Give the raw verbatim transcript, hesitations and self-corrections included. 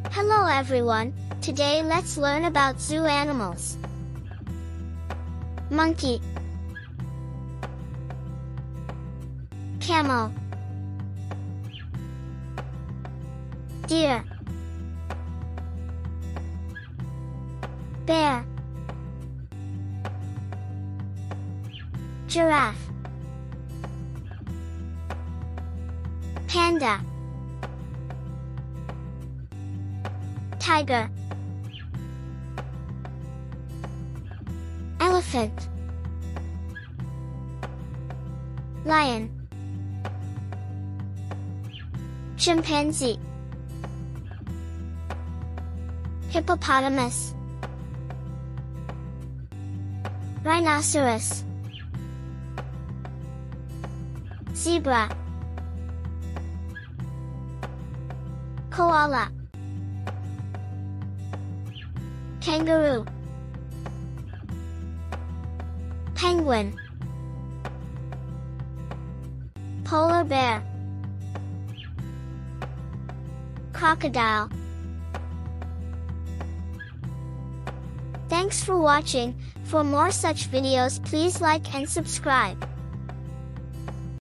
Hello everyone, today let's learn about zoo animals. Monkey, camel, deer, bear, giraffe, panda, tiger, elephant, lion, chimpanzee, hippopotamus, rhinoceros, zebra, koala, kangaroo, penguin, polar bear, crocodile. Thanks for watching. For more such videos, please like and subscribe.